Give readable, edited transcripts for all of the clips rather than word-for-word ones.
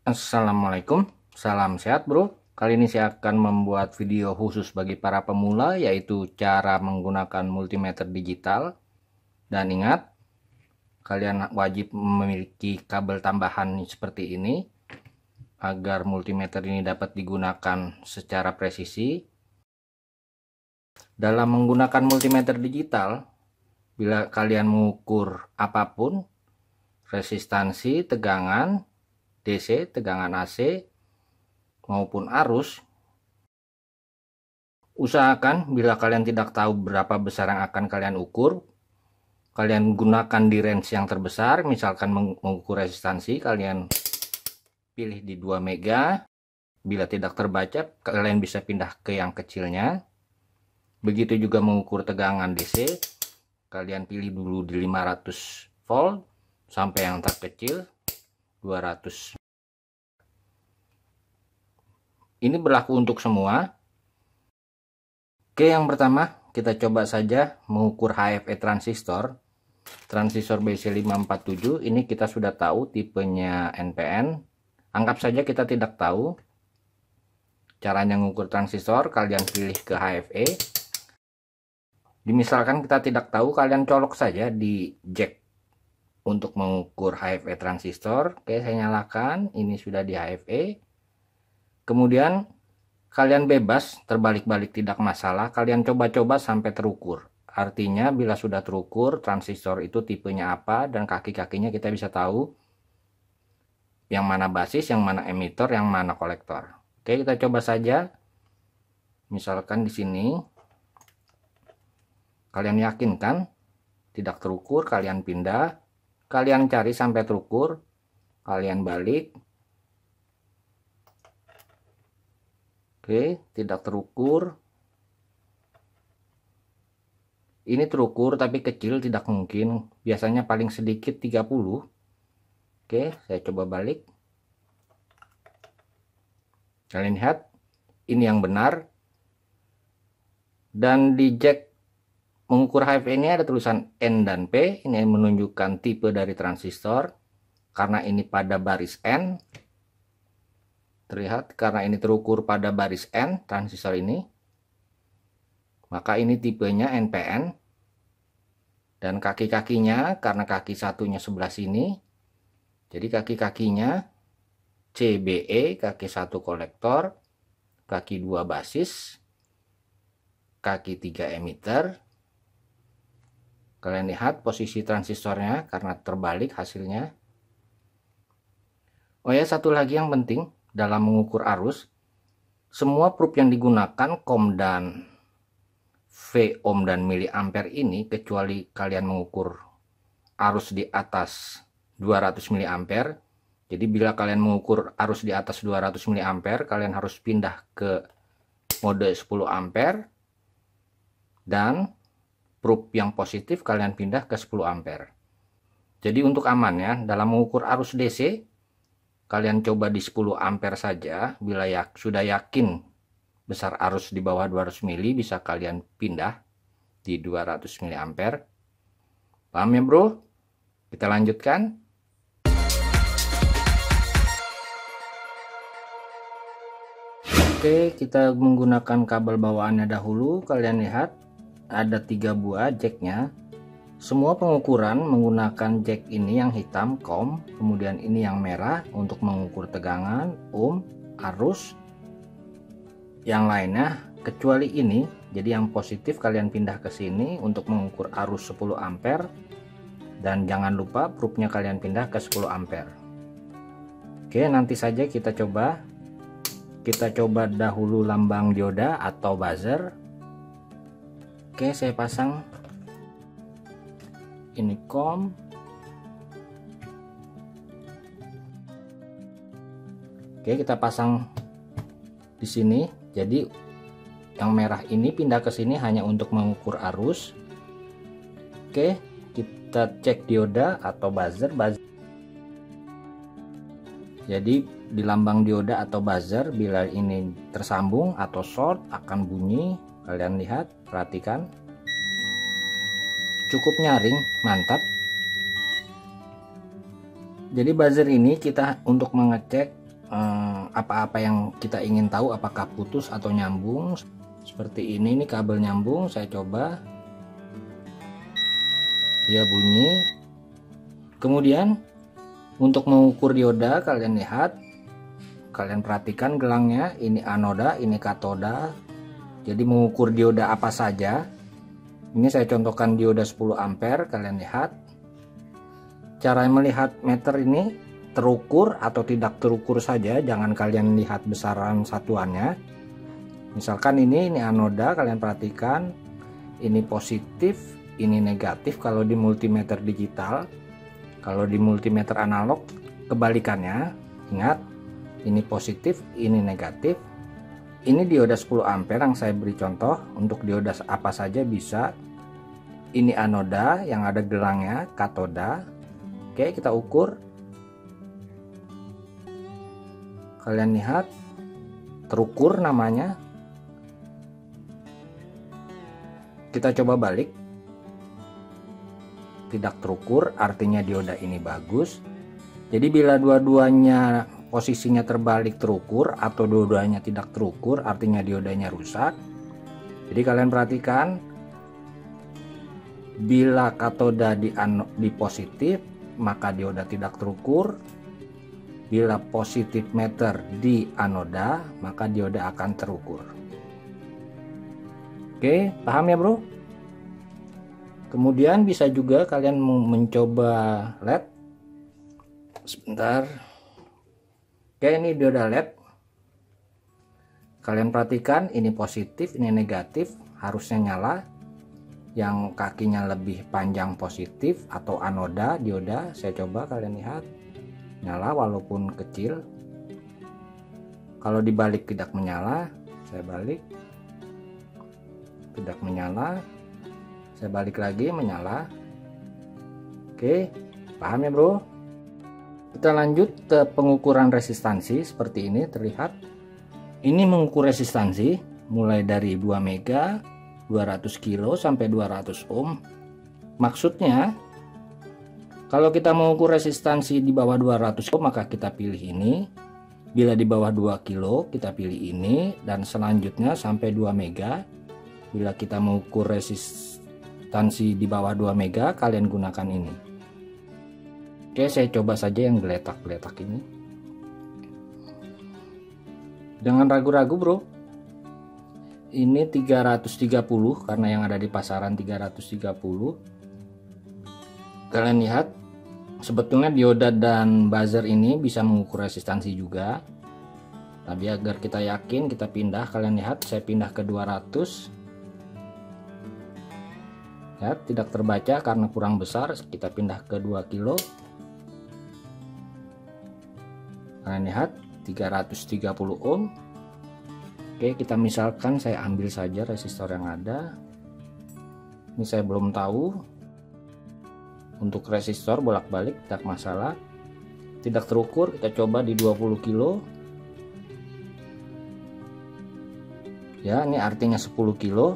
Assalamualaikum, salam sehat bro. Kali ini saya akan membuat video khusus bagi para pemula, yaitu cara menggunakan multimeter digital. Dan ingat, kalian wajib memiliki kabel tambahan seperti ini agar multimeter ini dapat digunakan secara presisi. Dalam menggunakan multimeter digital, bila kalian mengukur apapun, resistansi, tegangan DC, tegangan AC, maupun arus, usahakan bila kalian tidak tahu berapa besar yang akan kalian ukur, kalian gunakan di range yang terbesar. Misalkan mengukur resistansi, kalian pilih di 2 mega. Bila tidak terbaca, kalian bisa pindah ke yang kecilnya. Begitu juga mengukur tegangan DC, kalian pilih dulu di 500 volt sampai yang terkecil 200. Ini berlaku untuk semua. Oke, yang pertama kita coba saja mengukur HFE transistor BC547. Ini kita sudah tahu tipenya NPN. Anggap saja kita tidak tahu caranya mengukur transistor, kalian pilih ke HFE. Misalkan kita tidak tahu, kalian colok saja di jack untuk mengukur HFE transistor. Oke, saya nyalakan. Ini sudah di HFE. Kemudian kalian bebas terbalik-balik, tidak masalah. Kalian coba-coba sampai terukur. Artinya bila sudah terukur transistor itu tipenya apa dan kaki-kakinya kita bisa tahu yang mana basis, yang mana emitter, yang mana kolektor. Oke, kita coba saja. Misalkan di sini kalian yakin kan tidak terukur, kalian pindah, kalian cari sampai terukur, kalian balik. Oke, tidak terukur. Ini terukur tapi kecil, tidak mungkin. Biasanya paling sedikit 30. Oke, saya coba balik. Kalian lihat, ini yang benar. Dan di jack mengukur HFE ini ada tulisan N dan P. Ini menunjukkan tipe dari transistor. Karena ini pada baris N. Terlihat karena ini terukur pada baris N transistor ini, maka ini tipenya NPN. Dan kaki-kakinya, karena kaki satunya sebelah sini, jadi kaki-kakinya CBE, kaki 1 kolektor, kaki 2 basis, kaki 3 emitter. Kalian lihat posisi transistornya karena terbalik hasilnya. Oh ya, satu lagi yang penting dalam mengukur arus, semua probe yang digunakan ohm dan V ohm dan miliampere ini, kecuali kalian mengukur arus di atas 200 miliampere. Jadi bila kalian mengukur arus di atas 200 miliampere, kalian harus pindah ke mode 10 ampere, dan probe yang positif kalian pindah ke 10 ampere. Jadi untuk aman ya, dalam mengukur arus DC, kalian coba di 10 ampere saja. Bila sudah yakin besar arus di bawah 200 mili, bisa kalian pindah di 200 mili ampere. Paham ya bro? Kita lanjutkan. Oke, kita menggunakan kabel bawaannya dahulu. Kalian lihat ada 3 buah jacknya. Semua pengukuran menggunakan jack ini yang hitam COM, kemudian ini yang merah untuk mengukur tegangan, ohm, arus. Yang lainnya kecuali ini, jadi yang positif kalian pindah ke sini untuk mengukur arus 10 ampere, dan jangan lupa probe-nya kalian pindah ke 10 ampere. Oke, nanti saja kita coba. Kita coba dahulu lambang dioda atau buzzer. Oke, saya pasang. Ini COM. Oke, kita pasang di sini. Jadi yang merah ini pindah ke sini hanya untuk mengukur arus. Oke, kita cek dioda atau buzzer. Jadi di lambang dioda atau buzzer, bila ini tersambung atau short akan bunyi. Kalian lihat, perhatikan. Cukup nyaring, mantap. Jadi buzzer ini kita untuk mengecek apa-apa yang kita ingin tahu, apakah putus atau nyambung. Seperti ini kabel nyambung, saya coba, dia bunyi. Kemudian untuk mengukur dioda, kalian lihat, kalian perhatikan gelangnya, ini anoda, ini katoda. Jadi mengukur dioda apa saja. Ini saya contohkan dioda 10 ampere, kalian lihat. Cara melihat meter ini terukur atau tidak terukur saja, jangan kalian lihat besaran satuannya. Misalkan ini anoda, kalian perhatikan, ini positif, ini negatif kalau di multimeter digital. Kalau di multimeter analog kebalikannya, ingat, ini positif, ini negatif. Ini dioda 10 ampere yang saya beri contoh. Untuk dioda apa saja bisa. Ini anoda yang ada gelangnya, katoda. Oke, kita ukur. Kalian lihat, terukur namanya. Kita coba balik. Tidak terukur, artinya dioda ini bagus. Jadi bila dua-duanya posisinya terbalik terukur, atau dua-duanya tidak terukur, artinya diodanya rusak. Jadi kalian perhatikan, bila katoda di positif, maka dioda tidak terukur. Bila positif meter di anoda, maka dioda akan terukur. Oke, paham ya bro? Kemudian bisa juga kalian mencoba LED. Sebentar. Oke, ini dioda LED. Kalian perhatikan, ini positif, ini negatif, harusnya nyala. Yang kakinya lebih panjang positif atau anoda dioda, saya coba, kalian lihat, nyala walaupun kecil. Kalau dibalik tidak menyala, saya balik, tidak menyala, saya balik lagi, menyala. Oke, paham ya bro? Kita lanjut ke pengukuran resistansi. Seperti ini terlihat. Ini mengukur resistansi mulai dari 2 mega, 200 kilo sampai 200 ohm. Maksudnya, kalau kita mengukur resistansi di bawah 200 ohm, maka kita pilih ini. Bila di bawah 2 kilo, kita pilih ini. Dan selanjutnya sampai 2 mega. Bila kita mengukur resistansi di bawah 2 mega, kalian gunakan ini. Oke, saya coba saja yang geletak-geletak ini. Jangan ragu-ragu bro. Ini 330 karena yang ada di pasaran 330. Kalian lihat, sebetulnya dioda dan buzzer ini bisa mengukur resistansi juga. Tapi agar kita yakin, kita pindah. Kalian lihat, saya pindah ke 200. Ya, tidak terbaca karena kurang besar. Kita pindah ke 2 kilo. Kalian lihat, 330 ohm. Oke, kita misalkan saya ambil saja resistor yang ada. Ini saya belum tahu. Untuk resistor bolak-balik tidak masalah. Tidak terukur, kita coba di 20 kilo. Ya, ini artinya 10 kilo.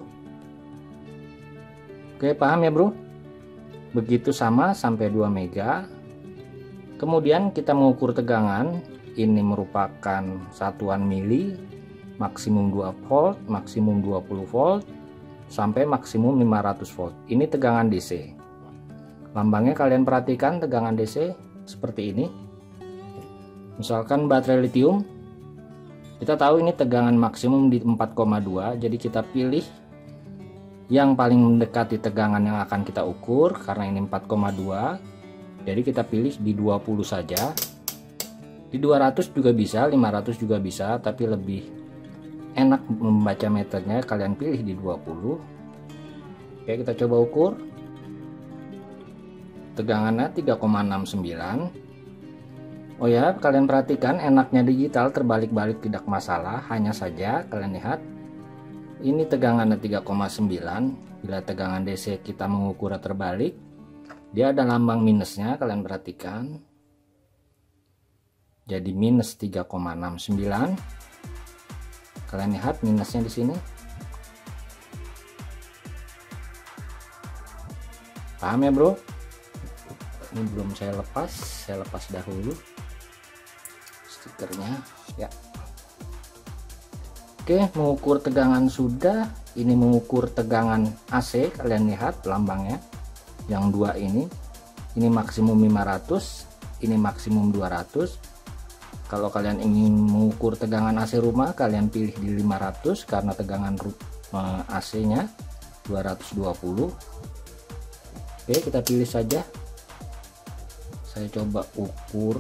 Oke, paham ya bro? Begitu sama sampai 2 mega. Kemudian kita mengukur tegangan. Ini merupakan satuan mili, maksimum 2 volt, maksimum 20 volt, sampai maksimum 500 volt. Ini tegangan DC. Lambangnya kalian perhatikan, tegangan DC seperti ini. Misalkan baterai lithium, kita tahu ini tegangan maksimum di 4,2, jadi kita pilih yang paling mendekati tegangan yang akan kita ukur. Karena ini 4,2, jadi kita pilih di 20 saja. Di 200 juga bisa, 500 juga bisa, tapi lebih enak membaca meternya kalian pilih di 20. Oke, kita coba ukur. Tegangannya 3,69. Oh ya, kalian perhatikan, enaknya digital terbalik-balik tidak masalah. Hanya saja kalian lihat, ini tegangannya 3,9. Bila tegangan DC kita mengukur terbalik, dia ada lambang minusnya, kalian perhatikan. Jadi minus 3,69. Kalian lihat minusnya di sini. Paham ya bro? Ini belum saya lepas dahulu. stikernya ya. Oke, mengukur tegangan sudah. Ini mengukur tegangan AC, kalian lihat lambangnya yang dua ini maksimum 500, ini maksimum 200. Kalau kalian ingin mengukur tegangan AC rumah, kalian pilih di 500 karena tegangan AC nya 220. Oke, kita pilih saja. Saya coba ukur.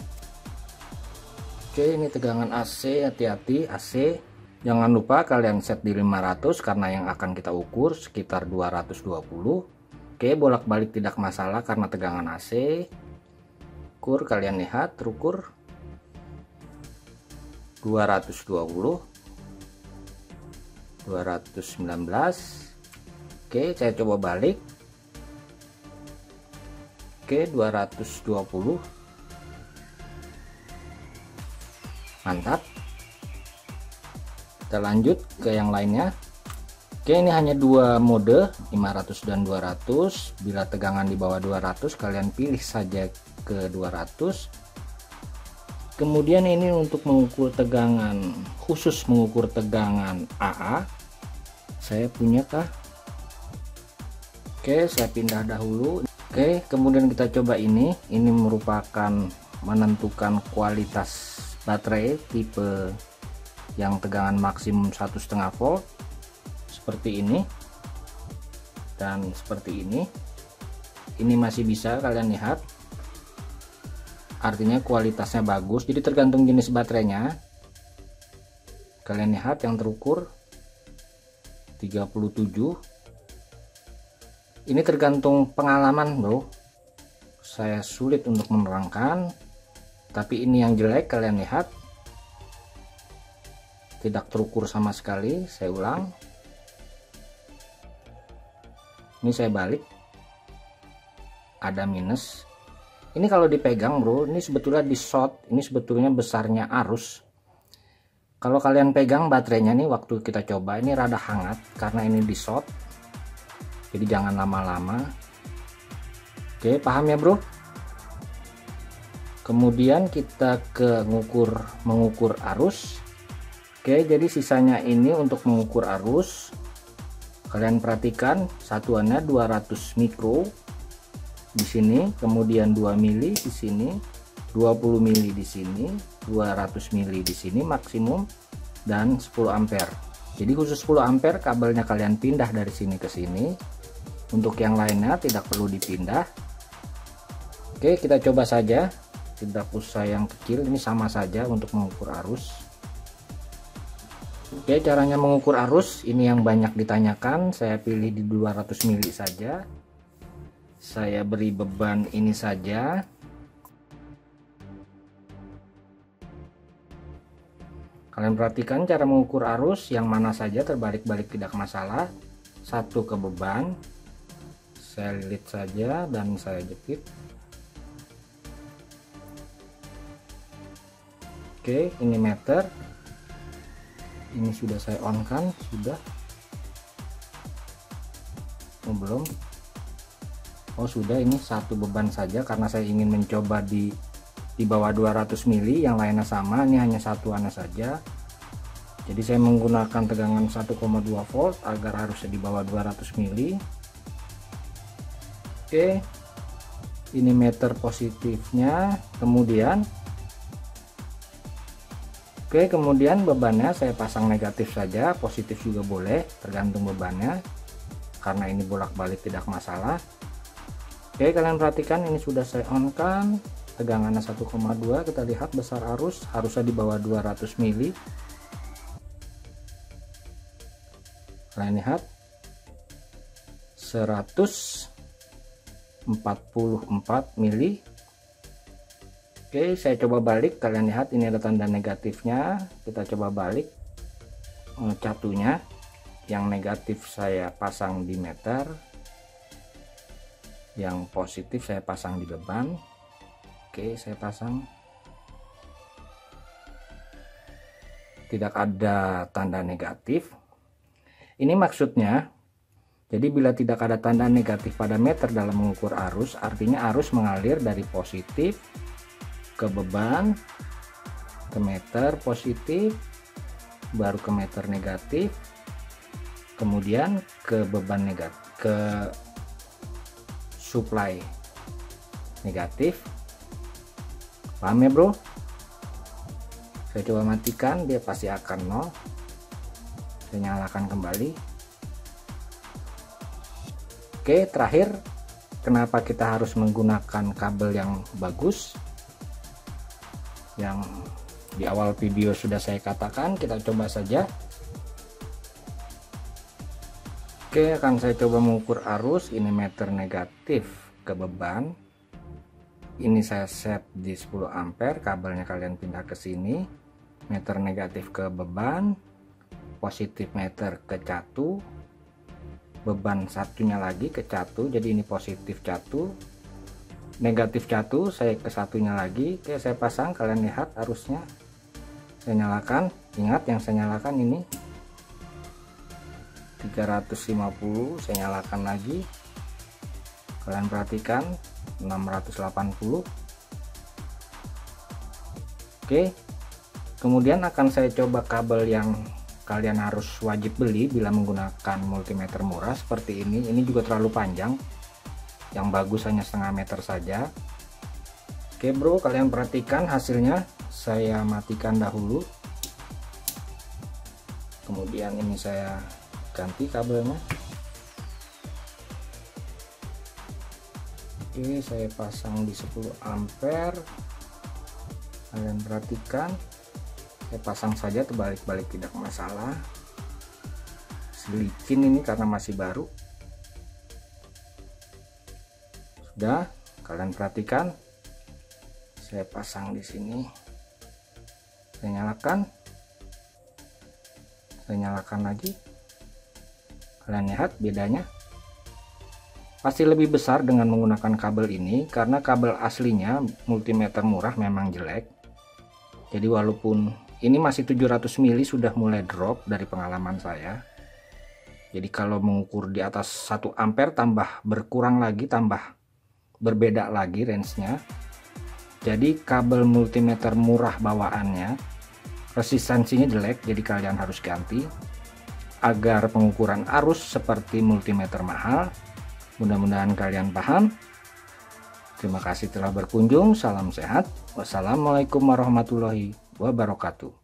Oke, ini tegangan AC, hati-hati AC. Jangan lupa kalian set di 500 karena yang akan kita ukur sekitar 220. Oke, bolak-balik tidak masalah karena tegangan AC. Ukur, kalian lihat terukur 220, 219. Oke, saya coba balik. Oke, 220. Mantap. Kita lanjut ke yang lainnya. Oke, ini hanya dua mode, 500 dan 200. Bila tegangan di bawah 200, kalian pilih saja ke 200. Kemudian ini untuk mengukur tegangan, khusus mengukur tegangan AA. Saya punya kah? Oke, saya pindah dahulu. Oke, kemudian kita coba ini. Ini merupakan menentukan kualitas baterai tipe yang tegangan maksimum 1,5 volt seperti ini dan seperti ini. Ini masih bisa kalian lihat, artinya kualitasnya bagus. Jadi tergantung jenis baterainya. Kalian lihat yang terukur 37. Ini tergantung pengalaman bro, saya sulit untuk menerangkan, tapi ini yang jelek. Kalian lihat tidak terukur sama sekali. Saya ulang, ini saya balik, ada minus. Ini kalau dipegang bro, ini sebetulnya di short, ini sebetulnya besarnya arus. Kalau kalian pegang baterainya nih waktu kita coba, ini rada hangat karena ini di short, jadi jangan lama-lama. Oke, paham ya bro? Kemudian kita ke mengukur arus. Oke, jadi sisanya ini untuk mengukur arus. Kalian perhatikan satuannya 200 mikro di sini, kemudian 2 mili di sini, 20 mili di sini, 200 mili di sini maksimum, dan 10 ampere. Jadi khusus 10 ampere kabelnya kalian pindah dari sini ke sini. Untuk yang lainnya tidak perlu dipindah. Oke, kita coba saja. Tidak usah yang kecil, ini sama saja untuk mengukur arus. Oke, caranya mengukur arus ini yang banyak ditanyakan. Saya pilih di 200 mili saja. Saya beri beban ini saja. Kalian perhatikan cara mengukur arus yang mana saja terbalik-balik tidak masalah. Satu ke beban, saya lilit saja dan saya jepit. Oke, ini meter. Ini sudah saya on kan, sudah. Oh belum. Oh sudah, ini satu beban saja karena saya ingin mencoba di bawah 200 mili, yang lainnya sama. Ini hanya satuannya saja. Jadi saya menggunakan tegangan 1,2 volt agar harusnya di bawah 200 mili. Oke, ini meter positifnya. Kemudian bebannya saya pasang negatif saja, positif juga boleh, tergantung bebannya karena ini bolak-balik tidak masalah. Oke, kalian perhatikan ini sudah saya on kan, tegangannya 1,2. Kita lihat besar arus harusnya di bawah 200 mili. Kalian lihat 144 mili. Oke, saya coba balik. Kalian lihat ini ada tanda negatifnya. Kita coba balik catunya. Yang negatif saya pasang di meter, yang positif saya pasang di beban. Oke, saya pasang. Tidak ada tanda negatif. Ini maksudnya, jadi bila tidak ada tanda negatif pada meter dalam mengukur arus, artinya arus mengalir dari positif ke beban, ke meter positif, baru ke meter negatif, kemudian ke beban negatif, ke supply negatif. Paham ya bro? Saya coba matikan, dia pasti akan 0. Saya nyalakan kembali. Oke, terakhir, kenapa kita harus menggunakan kabel yang bagus? Yang di awal video sudah saya katakan, kita coba saja. Oke, akan saya coba mengukur arus. Ini meter negatif ke beban. Ini saya set di 10 ampere, kabelnya kalian pindah ke sini. Meter negatif ke beban, positif meter ke catu, beban satunya lagi ke catu, jadi ini positif catu, negatif catu, saya ke satunya lagi. Oke, saya pasang, kalian lihat arusnya. Saya nyalakan, ingat yang saya nyalakan ini 350, saya nyalakan lagi, kalian perhatikan 680. Oke, kemudian akan saya coba kabel yang kalian harus wajib beli bila menggunakan multimeter murah seperti ini. Ini juga terlalu panjang, yang bagus hanya setengah meter saja. Oke bro, kalian perhatikan hasilnya. Saya matikan dahulu, kemudian ini saya ganti kabelnya. Oke, saya pasang di 10 ampere. Kalian perhatikan, saya pasang saja terbalik-balik, tidak masalah. Licin ini karena masih baru. Sudah, kalian perhatikan, saya pasang di sini. Saya nyalakan lagi. Kalian lihat bedanya. Pasti lebih besar dengan menggunakan kabel ini, karena kabel aslinya multimeter murah memang jelek. Jadi walaupun ini masih 700 mili sudah mulai drop dari pengalaman saya. Jadi kalau mengukur di atas 1 ampere tambah berkurang lagi, tambah berbeda lagi range-nya. Jadi kabel multimeter murah bawaannya resistensinya jelek, jadi kalian harus ganti agar pengukuran arus seperti multimeter mahal. Mudah-mudahan kalian paham. Terima kasih telah berkunjung. Salam sehat. Wassalamualaikum warahmatullahi wabarakatuh.